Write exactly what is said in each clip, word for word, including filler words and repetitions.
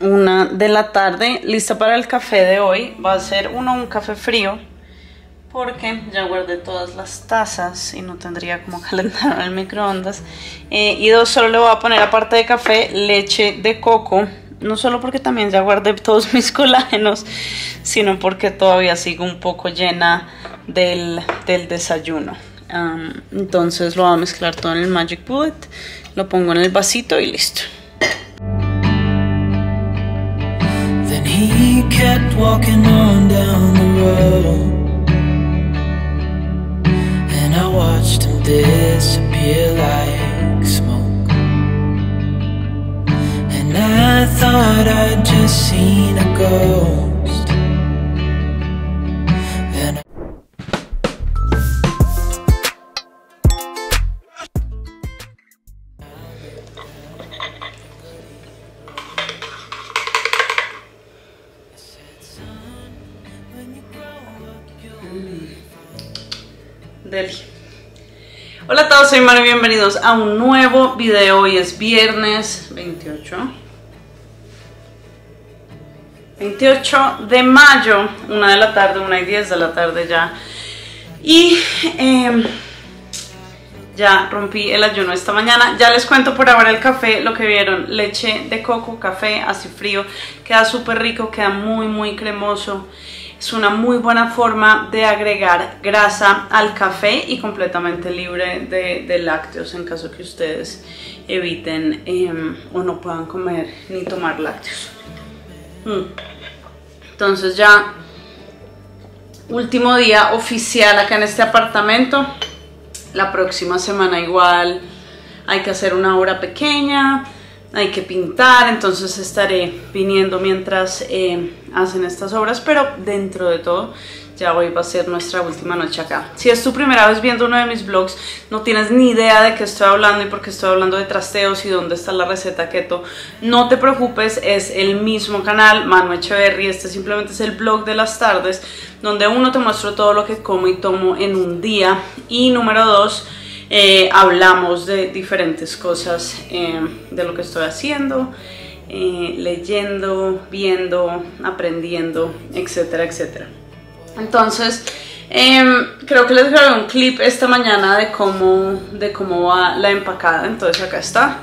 una de la tarde, lista para el café de hoy. Va a ser uno un café frío porque ya guardé todas las tazas y no tendría como calentar el microondas. Eh, y dos, solo le voy a poner, aparte de café, leche de coco. No solo porque también ya guardé todos mis colágenos, sino porque todavía sigo un poco llena del, del desayuno. Um, entonces lo voy a mezclar todo en el Magic Bullet, lo pongo en el vasito y listo. Then he kept walking on down the road, and I watched him disappear like smoke. And I thought I'd just seen a ghost. Then Deli. Hola a todos, soy Mari, bienvenidos a un nuevo video. Hoy es viernes veintiocho de mayo, una de la tarde, una y diez de la tarde ya. Y eh, ya rompí el ayuno esta mañana. Ya les cuento por ahora el café, lo que vieron: leche de coco, café así frío, queda súper rico, queda muy muy cremoso. Es una muy buena forma de agregar grasa al café y completamente libre de, de lácteos en caso que ustedes eviten eh, o no puedan comer ni tomar lácteos. Mm. Entonces ya último día oficial acá en este apartamento. La próxima semana igual hay que hacer una obra pequeña, hay que pintar, entonces estaré viniendo mientras eh, hacen estas obras, pero dentro de todo ya hoy va a ser nuestra última noche acá. Si es tu primera vez viendo uno de mis vlogs, no tienes ni idea de qué estoy hablando y por qué estoy hablando de trasteos y dónde está la receta keto, no te preocupes, es el mismo canal, Manu Echeverry. Este simplemente es el vlog de las tardes, donde uno te muestro todo lo que como y tomo en un día, y número dos, Eh, hablamos de diferentes cosas, eh, de lo que estoy haciendo, eh, leyendo, viendo, aprendiendo, etcétera, etcétera. Entonces, eh, creo que les grabé un clip esta mañana de cómo, de cómo va la empacada. Entonces acá está,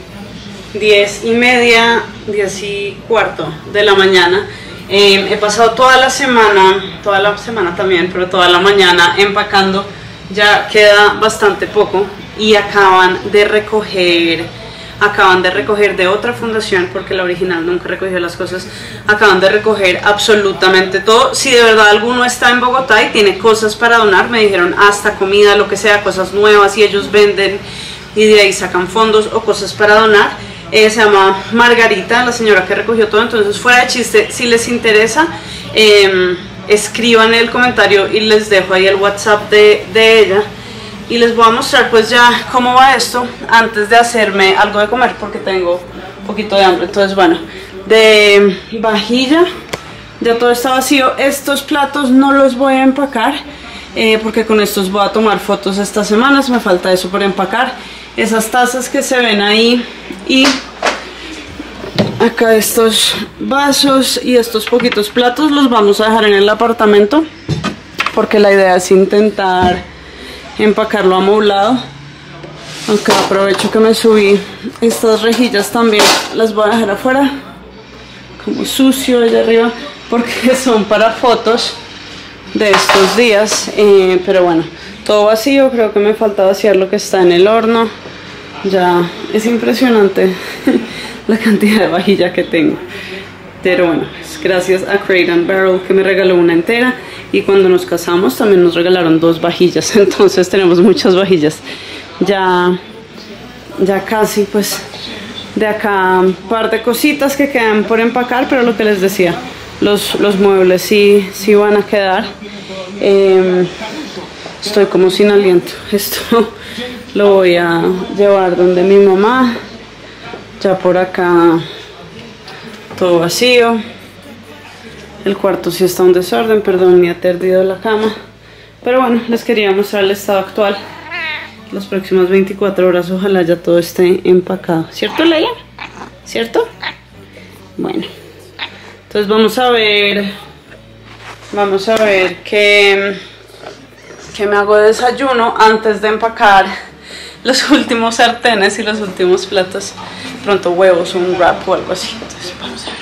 diez y media, diez y cuarto de la mañana. Eh, he pasado toda la semana, toda la semana también, pero toda la mañana empacando. Ya queda bastante poco y acaban de recoger, acaban de recoger de otra fundación, porque la original nunca recogió las cosas. Acaban de recoger absolutamente todo. Si de verdad alguno está en Bogotá y tiene cosas para donar, me dijeron hasta comida, lo que sea, cosas nuevas, y ellos venden y de ahí sacan fondos o cosas para donar. Eh, se llama Margarita, la señora que recogió todo. Entonces, fuera de chiste, si les interesa, eh, escriban el comentario y les dejo ahí el WhatsApp de, de ella, y les voy a mostrar pues ya cómo va esto antes de hacerme algo de comer, porque tengo un poquito de hambre. Entonces, bueno, de vajilla ya todo está vacío. Estos platos no los voy a empacar eh, porque con estos voy a tomar fotos estas semanas, me falta eso por empacar. Esas tazas que se ven ahí, y acá estos vasos y estos poquitos platos los vamos a dejar en el apartamento, porque la idea es intentar empacarlo amoblado. Aunque aprovecho que me subí estas rejillas, también las voy a dejar afuera como sucio allá arriba, porque son para fotos de estos días. Eh, pero bueno, todo vacío. Creo que me falta vaciar lo que está en el horno. Ya es impresionante la cantidad de vajilla que tengo, pero bueno, es gracias a Crate and Barrel, que me regaló una entera, y cuando nos casamos también nos regalaron dos vajillas, entonces tenemos muchas vajillas. Ya, ya casi, pues de acá un par de cositas que quedan por empacar, pero lo que les decía, los, los muebles sí, sí van a quedar. Eh, estoy como sin aliento. Esto lo voy a llevar donde mi mamá. Ya por acá todo vacío. El cuarto sí está un desorden, perdón, me ha perdido la cama. Pero bueno, les quería mostrar el estado actual. Las próximas veinticuatro horas ojalá ya todo esté empacado. ¿Cierto, Leia? ¿Cierto? Bueno, entonces vamos a ver, vamos a ver qué, qué me hago de desayuno antes de empacar los últimos sartenes y los últimos platos. Pronto huevos o un wrap o algo así. Entonces vamos a ver.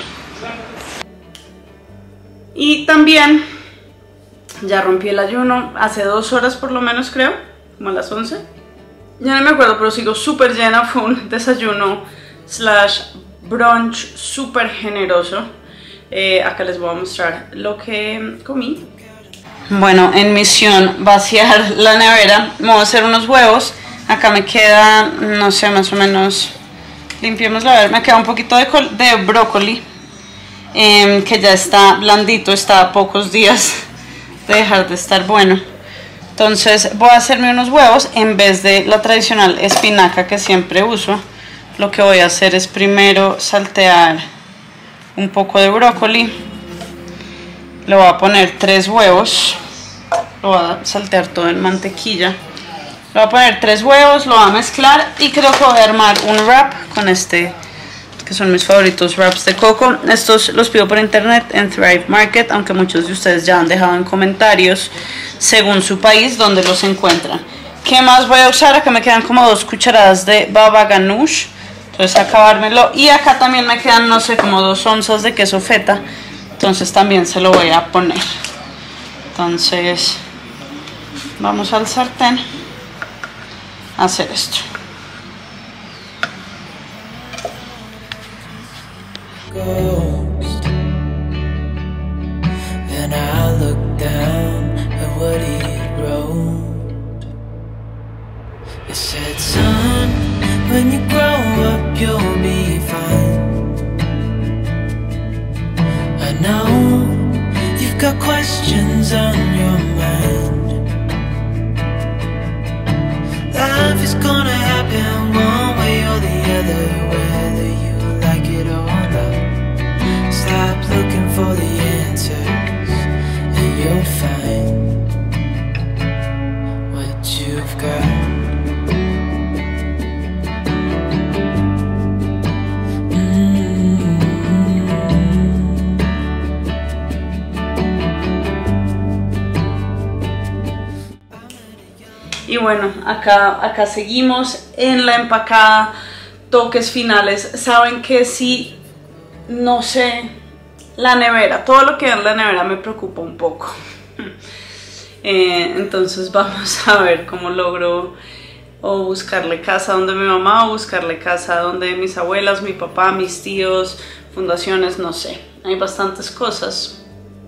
Y también ya rompí el ayuno hace dos horas por lo menos, creo, como a las once. Ya no me acuerdo, pero sigo súper llena. Fue un desayuno slash brunch súper generoso. Eh, acá les voy a mostrar lo que comí. Bueno, en misión vaciar la nevera, me voy a hacer unos huevos. Acá me queda, no sé, más o menos, limpiémoslo a ver, me queda un poquito de, de brócoli, eh, que ya está blandito, está a pocos días de dejar de estar bueno. Entonces voy a hacerme unos huevos en vez de la tradicional espinaca que siempre uso. Lo que voy a hacer es primero saltear un poco de brócoli. Le voy a poner tres huevos. Lo voy a saltear todo en mantequilla. Le voy a poner tres huevos, lo voy a mezclar y creo que voy a armar un wrap con este, que son mis favoritos wraps de coco. Estos los pido por internet en Thrive Market, aunque muchos de ustedes ya han dejado en comentarios según su país donde los encuentran. ¿Qué más voy a usar? Acá me quedan como dos cucharadas de baba ganoush, entonces acabármelo. Y acá también me quedan, no sé, como dos onzas de queso feta, entonces también se lo voy a poner. Entonces vamos al sartén a hacer esto. Ghost. Then I looked down at what he wrote. It said, son, when you grow up you'll be fine. I know you've got questions on your mind. Life is gonna happen one way or the other, whether you like it or not. Stop looking for the answers and you'll find what you've got. Y bueno, acá, acá seguimos en la empacada, toques finales. Saben que sí, no sé, la nevera, todo lo que hay en la nevera me preocupa un poco. eh, entonces vamos a ver cómo logro o buscarle casa donde mi mamá, o buscarle casa donde mis abuelas, mi papá, mis tíos, fundaciones, no sé. Hay bastantes cosas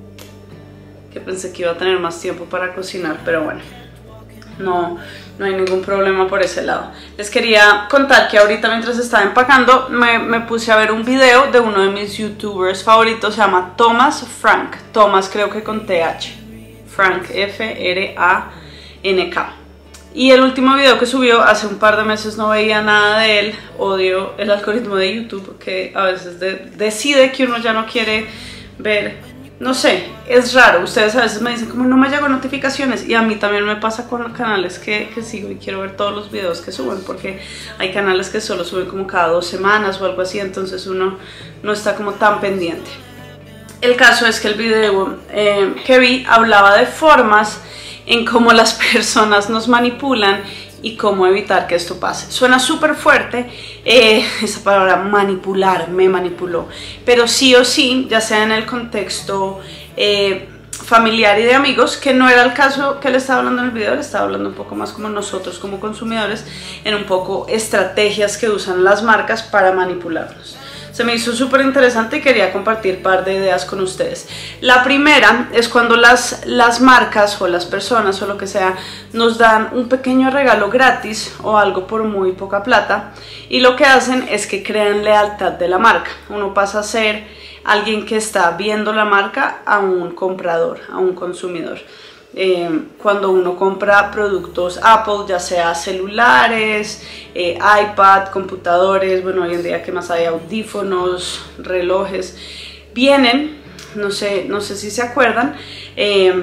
que pensé que iba a tener más tiempo para cocinar, pero bueno. No, no hay ningún problema por ese lado. Les quería contar que ahorita mientras estaba empacando me, me puse a ver un video de uno de mis youtubers favoritos. Se llama Thomas Frank. Thomas creo que con T H. Frank, F R A N K. Y el último video que subió hace un par de meses no veía nada de él. Odio el algoritmo de YouTube que a veces de, decide que uno ya no quiere ver. No sé, es raro, ustedes a veces me dicen como no me llegan notificaciones, y a mí también me pasa con canales que, que sigo y quiero ver todos los videos que suben, porque hay canales que solo suben como cada dos semanas o algo así, entonces uno no está como tan pendiente. El caso es que el video eh, que vi hablaba de formas en cómo las personas nos manipulan y cómo evitar que esto pase. Suena súper fuerte, eh, esa palabra manipular, me manipuló, pero sí o sí, ya sea en el contexto eh, familiar y de amigos, que no era el caso que le estaba hablando en el video, le estaba hablando un poco más como nosotros como consumidores, en un poco estrategias que usan las marcas para manipularnos. Se me hizo súper interesante y quería compartir un par de ideas con ustedes. La primera es cuando las, las marcas o las personas o lo que sea nos dan un pequeño regalo gratis o algo por muy poca plata, y lo que hacen es que crean lealtad de la marca. Uno pasa a ser alguien que está viendo la marca a un comprador, a un consumidor. Eh, cuando uno compra productos Apple, ya sea celulares, eh, iPad, computadores, bueno, hoy en día que más hay, audífonos, relojes, vienen, no sé, no sé si se acuerdan, eh,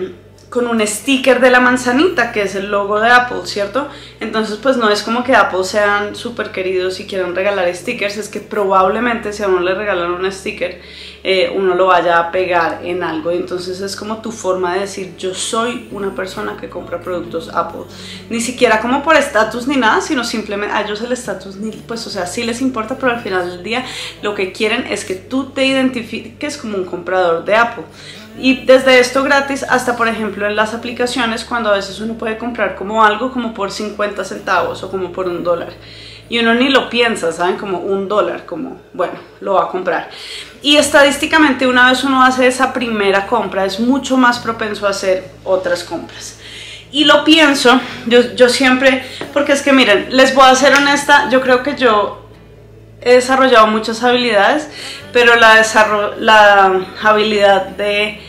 con un sticker de la manzanita, que es el logo de Apple, ¿cierto? Entonces pues no es como que Apple sean súper queridos y quieran regalar stickers, es que probablemente si a uno le regalan un sticker, eh, uno lo vaya a pegar en algo, entonces es como tu forma de decir yo soy una persona que compra productos Apple, ni siquiera como por estatus ni nada, sino simplemente a ellos el estatus, pues o sea, sí les importa, pero al final del día lo que quieren es que tú te identifiques como un comprador de Apple. Y desde esto gratis hasta, por ejemplo, en las aplicaciones, cuando a veces uno puede comprar como algo como por cincuenta centavos o como por un dólar. Y uno ni lo piensa, ¿saben? Como un dólar, como, bueno, lo va a comprar. Y estadísticamente una vez uno hace esa primera compra, es mucho más propenso a hacer otras compras. Y lo pienso, yo, yo siempre, porque es que miren, les voy a ser honesta, yo creo que yo he desarrollado muchas habilidades, pero la, la habilidad de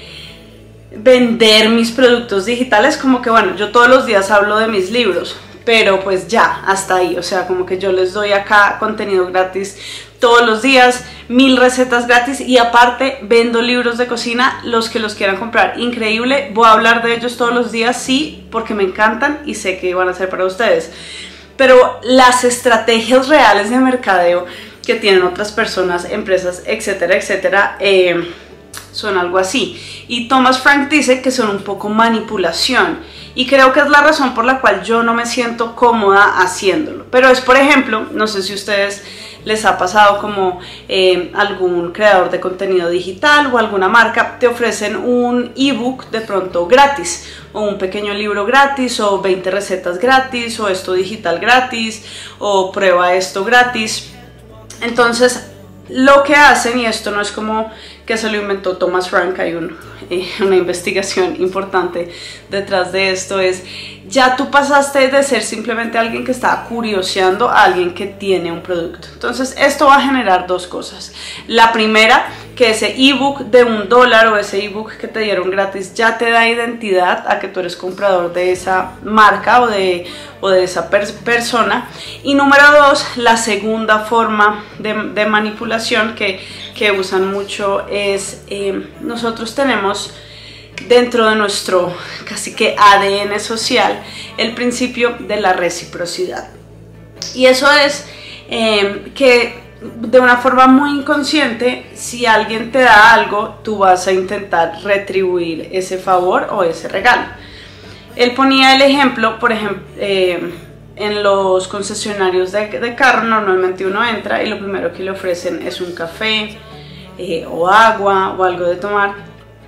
vender mis productos digitales, como que bueno, yo todos los días hablo de mis libros, pero pues ya, hasta ahí, o sea, como que yo les doy acá contenido gratis todos los días, mil recetas gratis y aparte vendo libros de cocina, los que los quieran comprar, increíble, voy a hablar de ellos todos los días, sí, porque me encantan y sé que van a ser para ustedes. Pero las estrategias reales de mercadeo que tienen otras personas, empresas, etcétera, etcétera, eh, son algo así. Y Thomas Frank dice que son un poco manipulación. Y creo que es la razón por la cual yo no me siento cómoda haciéndolo. Pero es, por ejemplo, no sé si a ustedes les ha pasado como eh, algún creador de contenido digital o alguna marca te ofrecen un ebook de pronto gratis, o un pequeño libro gratis, o veinte recetas gratis, o esto digital gratis, o prueba esto gratis. Entonces lo que hacen, y esto no es como que se lo inventó Thomas Frank, hay un, eh, una investigación importante detrás de esto, es ya tú pasaste de ser simplemente alguien que estaba curioseando a alguien que tiene un producto. Entonces esto va a generar dos cosas. La primera, que ese ebook de un dólar o ese ebook que te dieron gratis ya te da identidad a que tú eres comprador de esa marca o de, o de esa per persona. Y número dos, la segunda forma de, de manipulación que, que usan mucho es eh, nosotros tenemos dentro de nuestro casi que A D N social el principio de la reciprocidad, y eso es eh, que de una forma muy inconsciente, si alguien te da algo, tú vas a intentar retribuir ese favor o ese regalo. Él ponía el ejemplo, por ejemplo, eh, en los concesionarios de, de carro normalmente uno entra y lo primero que le ofrecen es un café eh, o agua o algo de tomar.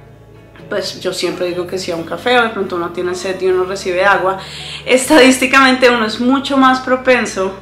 Pues yo siempre digo que sí a un café, o de pronto uno tiene sed y uno recibe agua. Estadísticamente uno es mucho más propenso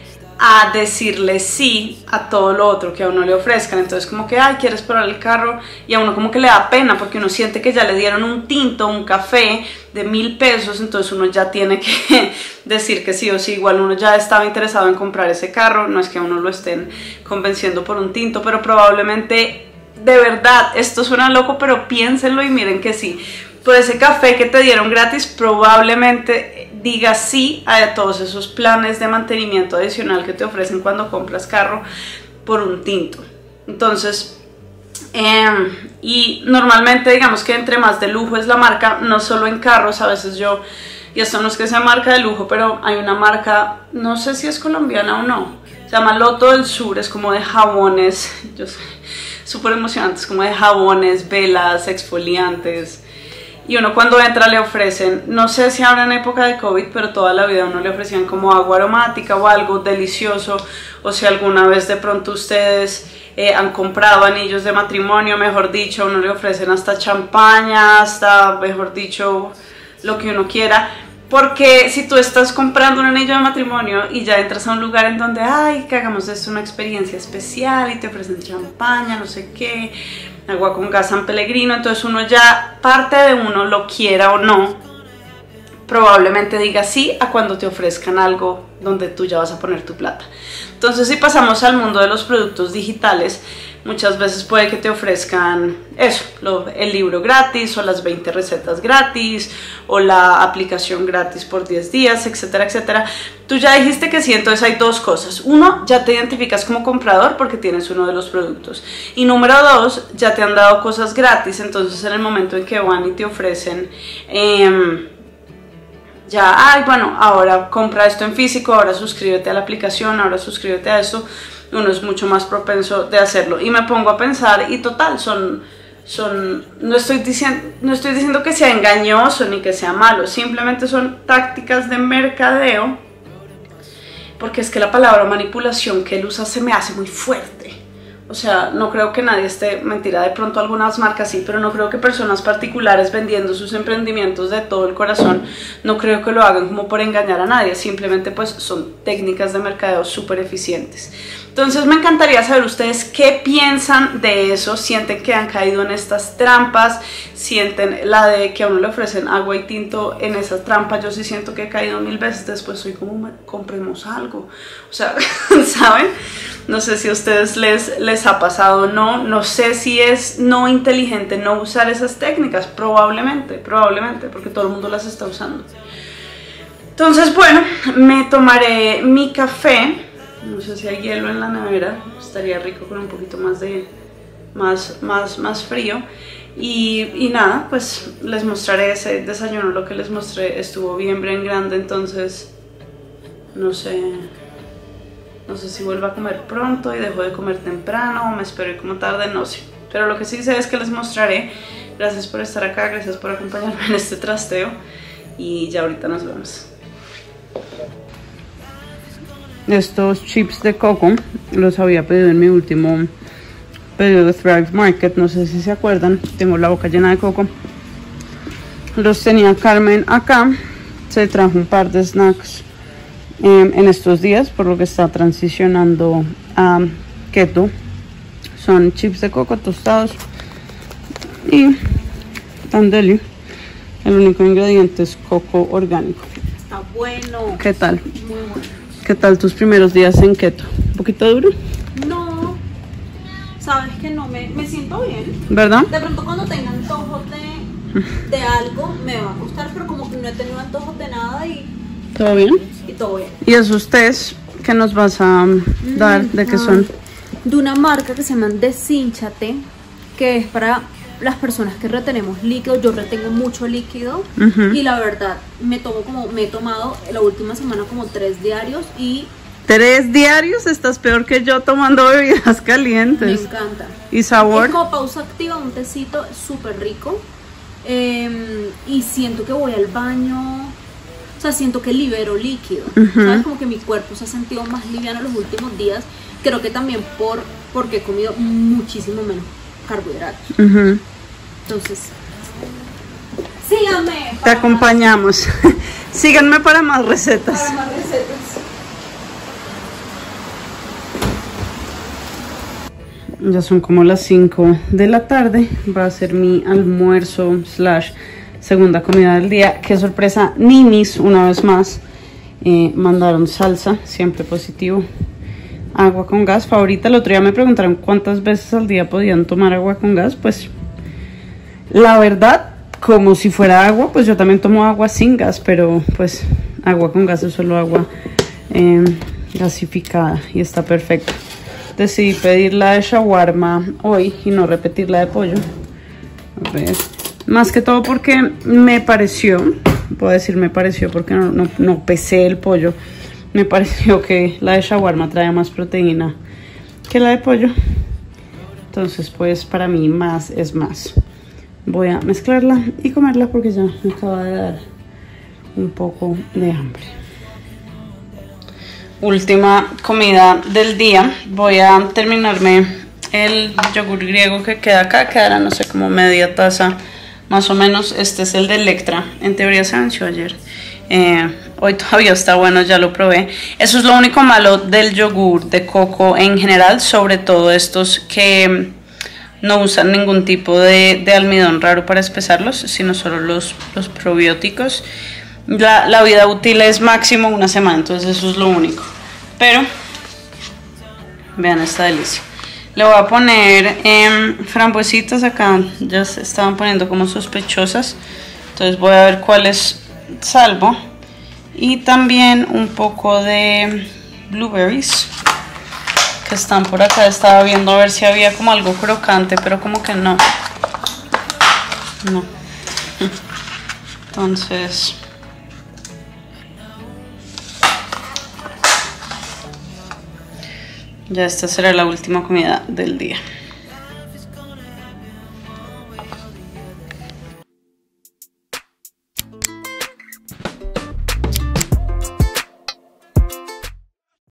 a decirle sí a todo lo otro que a uno le ofrezcan. Entonces como que, ay, quieres probar el carro, y a uno como que le da pena porque uno siente que ya le dieron un tinto, un café de mil pesos, entonces uno ya tiene que decir que sí o sí. Igual uno ya estaba interesado en comprar ese carro, no es que a uno lo estén convenciendo por un tinto, pero probablemente, de verdad, esto suena loco, pero piénsenlo y miren que sí. Por ese café que te dieron gratis, probablemente digas sí a todos esos planes de mantenimiento adicional que te ofrecen cuando compras carro por un tinto. Entonces, eh, y normalmente digamos que entre más de lujo es la marca, no solo en carros, a veces yo, y esto no es que sea marca de lujo, pero hay una marca, no sé si es colombiana o no, se llama Loto del Sur, es como de jabones, yo sé, súper emocionantes, como de jabones, velas, exfoliantes. Y uno cuando entra le ofrecen, no sé si ahora en época de COVID, pero toda la vida uno le ofrecían como agua aromática o algo delicioso. O si alguna vez de pronto ustedes eh, han comprado anillos de matrimonio, mejor dicho, uno le ofrecen hasta champaña, hasta, mejor dicho, lo que uno quiera. Porque si tú estás comprando un anillo de matrimonio y ya entras a un lugar en donde, ay, que hagamos esto una experiencia especial y te ofrecen champaña, no sé qué, agua con gas San Pellegrino, entonces uno ya, parte de uno, lo quiera o no, probablemente diga sí a cuando te ofrezcan algo donde tú ya vas a poner tu plata. Entonces si pasamos al mundo de los productos digitales, Muchas veces puede que te ofrezcan eso, lo, el libro gratis o las veinte recetas gratis o la aplicación gratis por diez días, etcétera, etcétera. Tú ya dijiste que sí, entonces hay dos cosas. Uno, ya te identificas como comprador porque tienes uno de los productos. Y número dos, ya te han dado cosas gratis, entonces en el momento en que van y te ofrecen... Eh, ya, ay, bueno, ahora compra esto en físico, ahora suscríbete a la aplicación, ahora suscríbete a esto, uno es mucho más propenso de hacerlo. Y me pongo a pensar, y total, son, son no, estoy diciendo, no estoy diciendo que sea engañoso ni que sea malo, simplemente son tácticas de mercadeo, porque es que la palabra manipulación que él usa se me hace muy fuerte. O sea, no creo que nadie esté, mentira, de pronto algunas marcas sí, pero no creo que personas particulares vendiendo sus emprendimientos de todo el corazón, no creo que lo hagan como por engañar a nadie, simplemente pues son técnicas de mercadeo súper eficientes. Entonces me encantaría saber ustedes qué piensan de eso, sienten que han caído en estas trampas, sienten la de que a uno le ofrecen agua y tinto en esas trampas. Yo sí siento que he caído mil veces, después soy como, compremos algo, o sea, ¿saben? No sé si a ustedes les, les ha pasado o no, no sé si es no inteligente no usar esas técnicas, probablemente, probablemente, porque todo el mundo las está usando. Entonces, bueno, me tomaré mi café, no sé si hay hielo en la nevera, estaría rico con un poquito más de, más, más, más frío. Y, y nada, pues les mostraré ese desayuno, lo que les mostré estuvo bien, bien grande, entonces, no sé... No sé si vuelvo a comer pronto y dejo de comer temprano o me espero ir como tarde, no sé. Pero lo que sí sé es que les mostraré. Gracias por estar acá, gracias por acompañarme en este trasteo. Y ya ahorita nos vemos. Estos chips de coco los había pedido en mi último pedido de Thrive Market. No sé si se acuerdan, tengo la boca llena de coco. Los tenía Carmen acá. Se trajo un par de snacks en estos días, por lo que está transicionando a keto. Son chips de coco tostados y tan deli. El único ingrediente es coco orgánico. Está bueno. ¿Qué tal? Muy bueno. ¿Qué tal tus primeros días en keto? ¿Un poquito duro? No, sabes que no, me, me siento bien. ¿Verdad? De pronto cuando tenga antojos de, de algo me va a costar, pero como que no he tenido antojos de nada y... ¿Todo bien? Y todo bien. ¿Y esos test que nos vas a dar? Mm, ¿de qué son? De una marca que se llama Deshinchate, que es para las personas que retenemos líquido. Yo retengo mucho líquido. Uh-huh. Y la verdad, me tomo como, me he tomado la última semana como tres diarios y... ¿Tres diarios? Estás peor que yo tomando bebidas calientes. Me encanta. ¿Y sabor? Es como pausa activa, un tecito súper rico. Eh, y siento que voy al baño... O sea, siento que libero líquido, uh-huh. ¿Sabes? Como que mi cuerpo se ha sentido más liviano los últimos días. Creo que también por porque he comido muchísimo menos carbohidratos. Uh-huh. Entonces, síganme. Te acompañamos. Síganme para más recetas. Para más recetas. Ya son como las cinco de la tarde. Va a ser mi almuerzo slash segunda comida del día. Qué sorpresa, ninis, una vez más eh, mandaron salsa, siempre positivo. Agua con gas favorita. El otro día me preguntaron cuántas veces al día podían tomar agua con gas. Pues la verdad, como si fuera agua, pues yo también tomo agua sin gas, pero pues agua con gas es solo agua eh, gasificada y está perfecta. Decidí pedir la de shawarma hoy y no repetir la de pollo. A ver. Más que todo porque me pareció, puedo decir me pareció porque no, no, no pesé el pollo, me pareció que la de shawarma traía más proteína que la de pollo. Entonces pues para mí más es más. Voy a mezclarla y comerla porque ya me acaba de dar un poco de hambre. Última comida del día. Voy a terminarme el yogur griego que queda acá, quedará no sé como media taza más o menos. Este es el de Electra, en teoría se venció ayer. Eh, hoy todavía está bueno, ya lo probé. Eso es lo único malo del yogur de coco en general, sobre todo estos que no usan ningún tipo de, de almidón raro para espesarlos, sino solo los, los probióticos. La, la vida útil es máximo una semana, entonces eso es lo único. Pero vean esta delicia. Le voy a poner eh, frambuesitas acá, ya se estaban poniendo como sospechosas, entonces voy a ver cuáles salvo. Y también un poco de blueberries que están por acá. Estaba viendo a ver si había como algo crocante, pero como que no. No. Entonces... ya esta será la última comida del día.